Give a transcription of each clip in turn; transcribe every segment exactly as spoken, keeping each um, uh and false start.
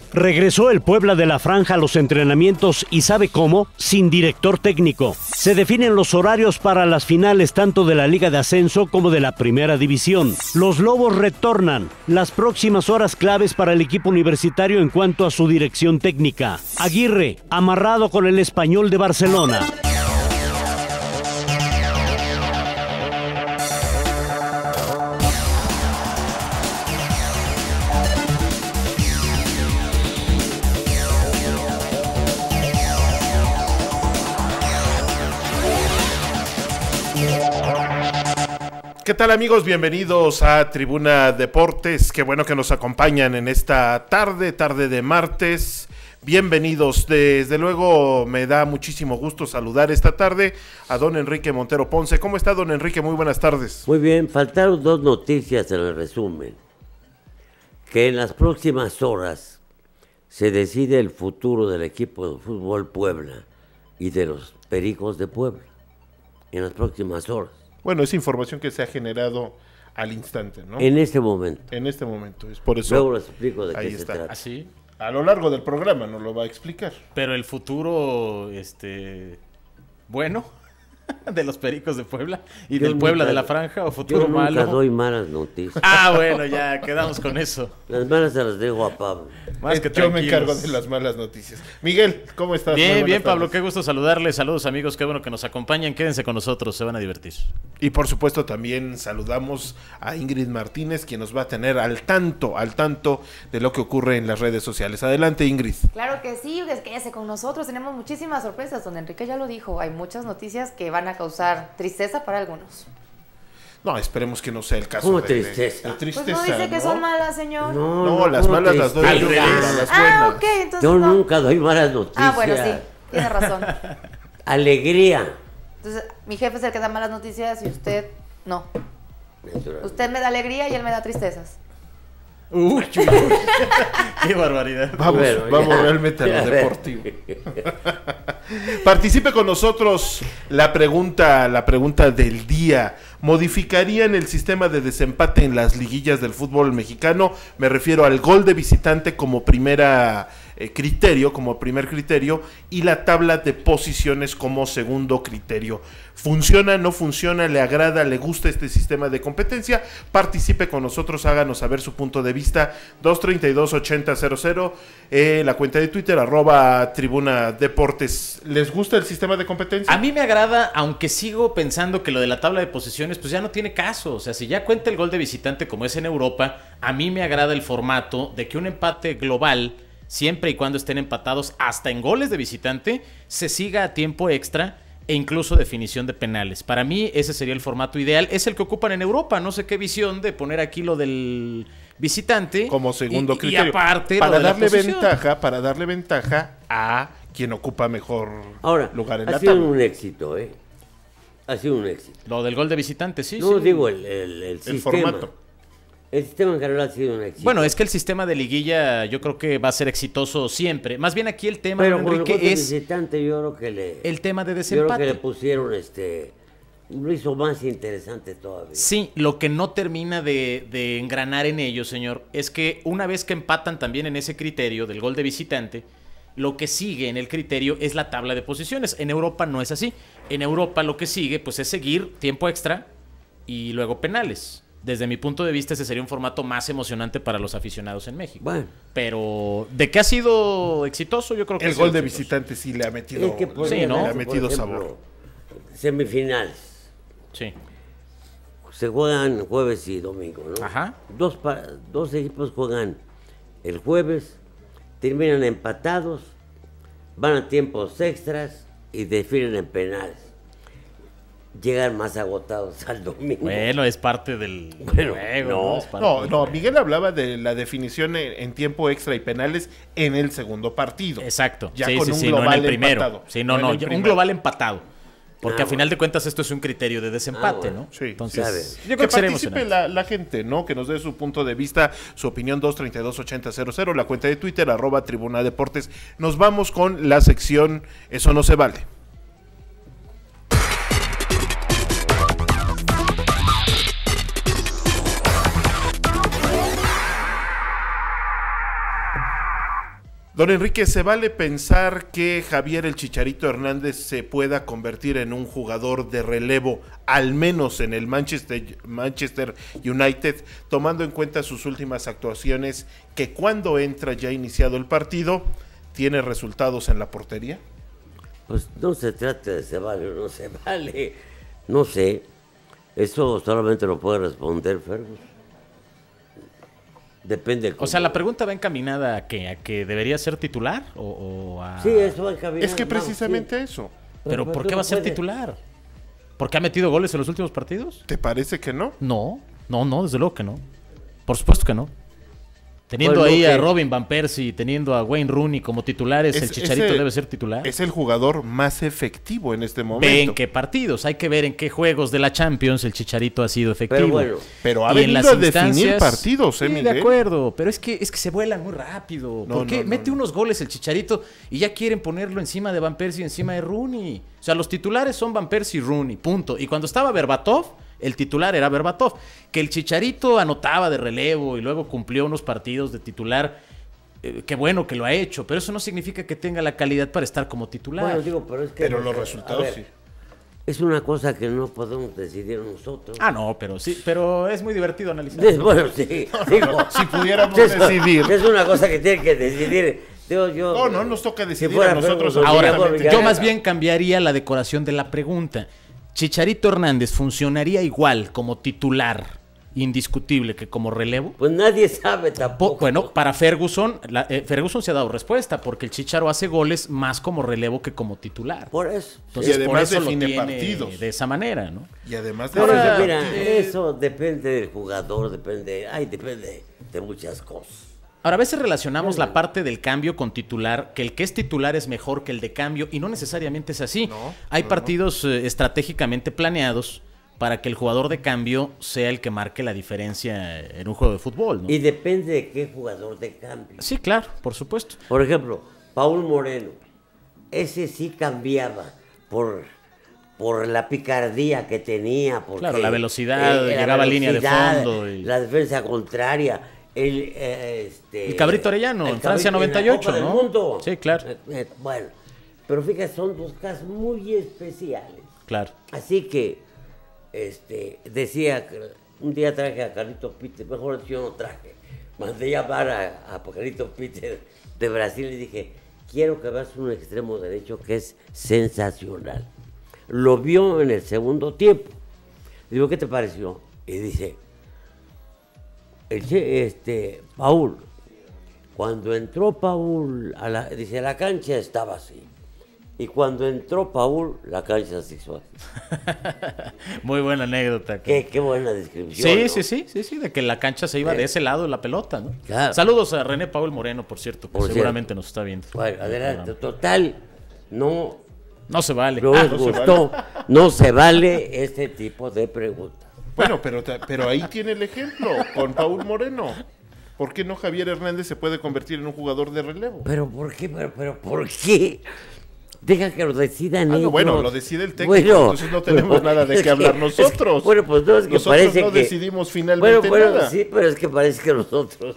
Regresó el Puebla de la Franja a los entrenamientos y ¿sabe cómo? Sin director técnico. Se definen los horarios para las finales tanto de la Liga de Ascenso como de la Primera División. Los Lobos retornan. Las próximas horas claves para el equipo universitario en cuanto a su dirección técnica. Aguirre, amarrado con el Español de Barcelona. ¿Qué tal, amigos? Bienvenidos a Tribuna Deportes. Qué bueno que nos acompañan en esta tarde, tarde de martes. Bienvenidos. Desde luego me da muchísimo gusto saludar esta tarde a don Enrique Montero Ponce. ¿Cómo está, don Enrique? Muy buenas tardes. Muy bien, faltaron dos noticias en el resumen. Que en las próximas horas se decide el futuro del equipo de fútbol Puebla y de los Pericos de Puebla. En las próximas horas. Bueno, es información que se ha generado al instante, ¿no? En este momento. En este momento, es por eso. Luego les explico de ahí qué está. se trata. ¿Así? A lo largo del programa nos lo va a explicar. Pero el futuro, este, bueno, de los Pericos de Puebla y Yo del Puebla nunca- de la Franja, o futuro Yo nunca malo. doy malas noticias. Ah, bueno, ya quedamos con eso. Las malas se las dejo a Pablo. Más Eh, que Yo me tranquilos. encargo de las malas noticias. Miguel, ¿cómo estás? Muy Bien, buenas bien, Pablo, tardes. qué gusto saludarles. Saludos, amigos, qué bueno que nos acompañan. Quédense con nosotros, se van a divertir. Y por supuesto también saludamos a Ingrid Martínez, quien nos va a tener al tanto, al tanto de lo que ocurre en las redes sociales. Adelante, Ingrid. Claro que sí, pues quédese con nosotros, tenemos muchísimas sorpresas, don Enrique ya lo dijo, hay muchas noticias que van a causar tristeza para algunos. No, esperemos que no sea el caso. ¿Cómo de, tristeza? de- de Pues tristeza, no dice que ¿no? son malas, señor. No, No, no, las ¿cómo malas las doy yo, tristeza? pero las Ah, buenas. ok, entonces Yo no. nunca doy malas noticias. Ah, bueno, sí, tiene razón. Alegría. Entonces, mi jefe es el que da malas noticias y usted no. Naturalmente. Usted me da alegría y él me da tristezas. Uy, uy, uy. Qué barbaridad. Vamos, Bueno, vamos ya. realmente a Ya, lo ver. deportivo. Participe con nosotros. La pregunta, la pregunta del día. ¿Modificarían el sistema de desempate en las liguillas del fútbol mexicano? Me refiero al gol de visitante como primera eh, criterio, como primer criterio, y la tabla de posiciones como segundo criterio. ¿Funciona? ¿No funciona? ¿Le agrada? ¿Le gusta este sistema de competencia? Participe con nosotros, háganos saber su punto de vista. Dos treinta y dos ochenta cero cero, eh, la cuenta de Twitter, arroba Tribuna Deportes. ¿Les gusta el sistema de competencia? A mí me agrada, aunque sigo pensando que lo de la tabla de posiciones pues ya no tiene caso. O sea, si ya cuenta el gol de visitante como es en Europa, a mí me agrada el formato de que un empate global, siempre y cuando estén empatados hasta en goles de visitante, se siga a tiempo extra e incluso definición de penales. Para mí ese sería el formato ideal. Es el que ocupan en Europa. No sé qué visión de poner aquí lo del visitante Como segundo y, criterio. Y aparte para lo de la darle posición. ventaja, para darle ventaja a quien ocupa mejor Ahora, lugar en ha la sido tabla. un éxito, ¿eh? Ha sido un éxito. Lo del gol de visitante, sí. No sí. digo el, el, el sistema. formato. El sistema en general ha sido un éxito. Bueno, es que el sistema de liguilla yo creo que va a ser exitoso siempre. Más bien aquí el tema, Pero don con el Enrique, gol de es visitante yo creo que le... el tema de Yo creo desempate. que le pusieron este... Lo hizo más interesante todavía. Sí, lo que no termina de, de engranar en ello, señor, es que una vez que empatan también en ese criterio del gol de visitante, lo que sigue en el criterio es la tabla de posiciones. En Europa no es así. En Europa lo que sigue pues es seguir tiempo extra y luego penales. Desde mi punto de vista ese sería un formato más emocionante para los aficionados en México. Bueno. Pero de que ha sido exitoso, yo creo que El ha sido gol de exitoso. visitante sí le ha metido, Es que por Sí, le ¿no? ha por metido ejemplo, sabor. Semifinales. Sí. Se juegan jueves y domingo, ¿no? Ajá. Dos, pa- dos equipos juegan el jueves, terminan empatados, van a tiempos extras y definen en penales. Llegan más agotados al domingo. Bueno, es parte del Bueno, juego, no, Es parte No, del no, juego. Miguel hablaba de la definición en, en tiempo extra y penales en el segundo partido. Exacto. Ya sí, con sí, un sí, no en global el primero. empatado. Sí, no, No en no, el ya- un primero. global empatado. Porque Ah, a final bueno. de cuentas esto es un criterio de desempate, Ah, bueno. ¿no? Sí, Entonces, ¿sabes? yo creo que que será participe emocionante. la, la gente, ¿no? Que nos dé su punto de vista, su opinión. Dos treinta y dos ochenta cero cero, la cuenta de Twitter, arroba Tribuna Deportes. Nos vamos con la sección Eso no se vale. Don Enrique, ¿se vale pensar que Javier el Chicharito Hernández se pueda convertir en un jugador de relevo, al menos en el Manchester, Manchester United, tomando en cuenta sus últimas actuaciones, que cuando entra ya iniciado el partido, tiene resultados en la portería? Pues no se trata de se vale o no se vale, no sé, eso solamente lo puede responder Ferguson. Depende. O sea, la pregunta va encaminada a que, a que debería ser titular o, o a... Sí, eso va encaminado. Es que precisamente no, sí. eso. Pero, ¿por qué va a ser puede. titular? ¿Porque ha metido goles en los últimos partidos? ¿Te parece que no? No, no, no, desde luego que no. Por supuesto que no. Teniendo Bueno, ahí que... a Robin Van Persie, teniendo a Wayne Rooney como titulares, es, el Chicharito es el, debe ser titular. Es el jugador más efectivo en este momento. Ve en qué partidos, hay que ver en qué juegos de la Champions el Chicharito ha sido efectivo. Pero bueno, pero ha y venido en las a definir partidos, ¿eh, sí, Miguel? de acuerdo, pero es que es que se vuelan muy rápido. No, ¿Por qué? no, no, Mete no. unos goles el Chicharito y ya quieren ponerlo encima de Van Persie y encima de Rooney. O sea, los titulares son Van Persie y Rooney, punto. Y cuando estaba Berbatov, el titular era Berbatov. Que el Chicharito anotaba de relevo y luego cumplió unos partidos de titular, eh, qué bueno que lo ha hecho, pero eso no significa que tenga la calidad para estar como titular. Bueno, digo, pero es que... Pero los a resultados ver, sí. Es una cosa que no podemos decidir nosotros. Ah, no, pero sí, pero es muy divertido analizar. Es- Bueno, sí. Digo, Si pudiéramos es- decidir. Es una cosa que tiene que decidir. Digo, yo, No, no nos toca decidir fuera a nosotros. Ferguson, Ahora, absolutamente ya- yo nada. más bien cambiaría la decoración de la pregunta. ¿Chicharito Hernández funcionaría igual como titular indiscutible que como relevo? Pues nadie sabe Po- tampoco. Bueno, para Ferguson, la- eh, Ferguson se ha dado respuesta porque el Chicharo hace goles más como relevo que como titular. Por eso. Entonces, Y por además eso lo define tiene partidos. de esa manera, ¿no? Y además de... Pero Ahora, mira, eh, eso depende del jugador, depende, ay, depende de muchas cosas. Ahora, a veces relacionamos la parte del cambio con titular, que el que es titular es mejor que el de cambio, y no necesariamente es así. No, Hay no, partidos eh, estratégicamente planeados para que el jugador de cambio sea el que marque la diferencia en un juego de fútbol, ¿no? Y depende de qué jugador de cambio. Sí, claro, por supuesto. Por ejemplo, Paul Moreno, ese sí cambiaba por, por la picardía que tenía. Porque, Claro, la velocidad, la llegaba a línea de velocidad, fondo y- La defensa contraria. El, eh, este, El Cabrito Arellano, el en Francia Cabrito noventa y ocho, en la Copa ¿no? del Mundo. Sí, claro. Eh, eh, bueno, pero fíjate, son dos casos muy especiales. Claro. Así que, este, decía, que un día traje a Carlito Peter, mejor yo no traje, mandé llamar a, a Carlito Peter de Brasil y dije, quiero que veas un extremo derecho que es sensacional. Lo vio en el segundo tiempo. Digo, ¿qué te pareció? Y dice, el, che- este, Paul, cuando entró Paul, a la, dice, la cancha estaba así. Y cuando entró Paul, la cancha se hizo así. Muy buena anécdota. Qué, qué buena descripción. Sí, ¿no? sí, sí, sí, sí, de que la cancha se iba de ese lado de la pelota, ¿no? Claro. Saludos a René Paul Moreno, por cierto, que Por seguramente cierto. nos está viendo. Bueno, adelante. Total, no, No se vale. no Ah, les gustó, no se vale este tipo de preguntas. Bueno, pero, ta- pero ahí tiene el ejemplo con Paul Moreno. ¿Por qué no Javier Hernández se puede convertir en un jugador de relevo? Pero ¿por qué? Pero, pero ¿por qué? Deja que lo decidan Ah, no, ellos. bueno, lo decide el técnico, entonces no tenemos nada de es qué que- hablar es nosotros. que- bueno, pues no, es que Nosotros parece no que... decidimos finalmente bueno, bueno, nada. sí, pero es que parece que nosotros...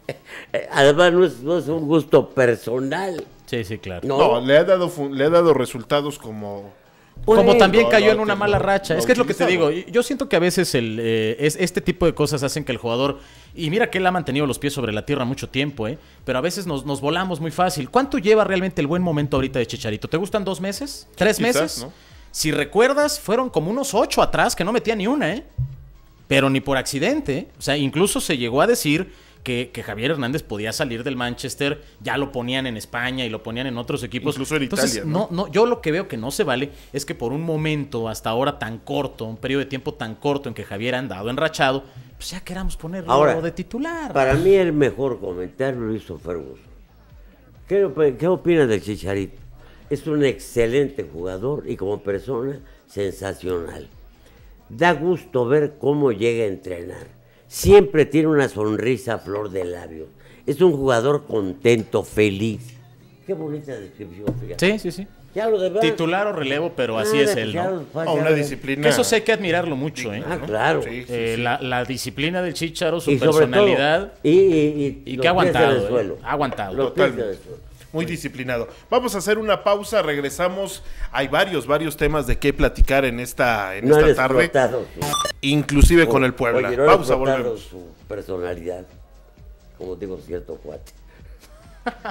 además no es, no es un gusto personal. Sí, sí, claro. No, No, le ha dado fun- le ha dado resultados como... Como Bueno, también no, cayó no, en una que mala no- racha. no Es que es lo que te digo. utilizado. Yo siento que a veces el, eh, es, este tipo de cosas hacen que el jugador... Y mira que él ha mantenido los pies sobre la tierra mucho tiempo, ¿eh? Pero a veces nos, nos volamos muy fácil. ¿Cuánto lleva realmente el buen momento ahorita de Chicharito? ¿Te gustan dos meses? ¿Tres Quizás, meses? ¿no? Si recuerdas, fueron como unos ocho atrás que no metía ni una, ¿eh? Pero ni por accidente, ¿eh? O sea, incluso se llegó a decir que, que Javier Hernández podía salir del Manchester, ya lo ponían en España y lo ponían en otros equipos. Incluso en Entonces, Italia, no, ¿no? no, yo lo que veo que no se vale es que por un momento, hasta ahora tan corto, un periodo de tiempo tan corto en que Javier ha andado enrachado, pues ya queramos ponerlo Ahora, de titular. para mí el mejor comentario lo hizo Ferguson. ¿Qué, op- qué opinas del Chicharito? Es un excelente jugador y como persona sensacional. Da gusto ver cómo llega a entrenar. Siempre tiene una sonrisa a flor de labios. Es un jugador contento, feliz. Qué bonita descripción, fíjate. Sí, sí, sí. Ya lo demás, Titular o relevo, pero así nada, es pues él, ya ¿no? los pa- No, ya una lo- disciplina. Que eso sí hay que admirarlo mucho, ¿eh? Ah, claro. Sí, sí, Eh, sí. La, la disciplina del Chicharo, su Y sobre personalidad. todo, y, y, Y los que ha pies en el aguantado, ¿eh? suelo. Ha aguantado. Los pies en Totalmente. el suelo. muy disciplinado. Vamos a hacer una pausa, regresamos. Hay varios, varios temas de qué platicar en esta, en No han esta tarde. explotado su- Inclusive con el Puebla. Oye, no han Pausa, explotado volvemos. su personalidad, como digo cierto cuate.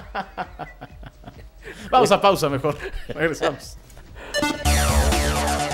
Vamos a pausa mejor. Regresamos.